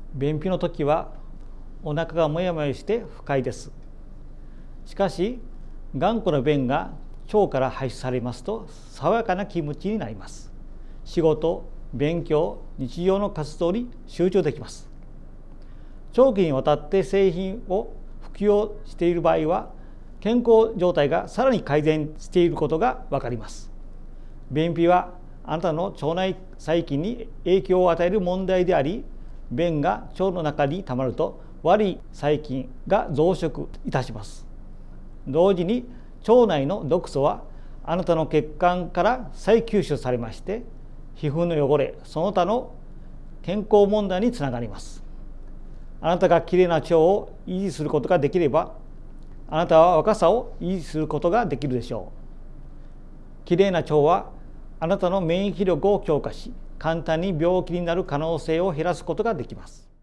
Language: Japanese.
便秘の時はお腹がもやもやして不快です。しかし頑固な便が腸から排出されますと爽やかな気持ちになります。仕事、勉強、日常の活動に集中できます。長期にわたって製品を服用している場合は健康状態がさらに改善していることがわかります。便秘はあなたの腸内細菌に影響を与える問題であり、便が腸の中にたまると悪い細菌が増殖いたします。同時に腸内の毒素はあなたの血管から再吸収されまして、皮膚の汚れその他の健康問題につながります。あなたがきれいな腸を維持することができれば、あなたは若さを維持することができるでしょう。きれいな腸はあなたの免疫力を強化し、簡単に病気になる可能性を減らすことができます。